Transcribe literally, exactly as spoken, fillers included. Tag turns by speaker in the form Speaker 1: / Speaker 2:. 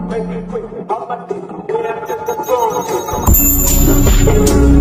Speaker 1: Make it quick, I'm a dick, get up to the throne.